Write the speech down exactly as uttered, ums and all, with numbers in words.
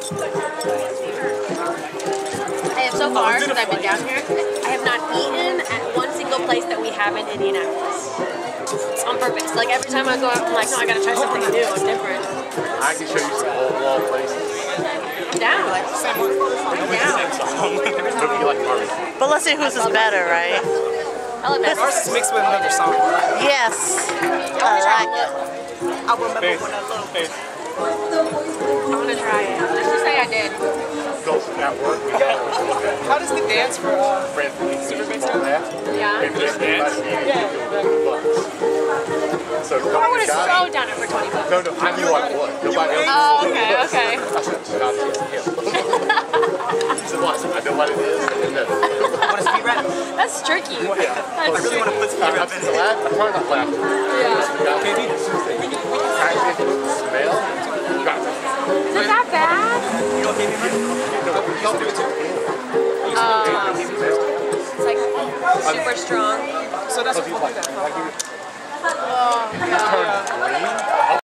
I have so far since I've been down here, I have not eaten at one single place that we have in Indianapolis. On purpose. Like every time I go out, I'm like, no, I gotta try something new and different. I can show you some old wall places. I'm down. I'm down. But let's see whose is better, right? I love that. Ours is mixed with another song. Yes. I like it. I remember when I loved it. I want to try it. Let's just say I did. How does the dance for uh, Super Big Sound? Yeah. If this dance, Yeah. so I would have so done it for twenty bucks. No, no, I knew I would. Nobody else. Oh, okay, okay. I said, stop it. He said, what? I know what it is. And then, Want to speed rap? That's tricky. yeah. That's I really want to put speed rap in I'm laugh. I'm trying not to laugh. Yeah. Maybe. Smell. Got it. Is it that bad? You know what K B used to do it too. Um, it's like super strong. So that's what people do that. Oh, God.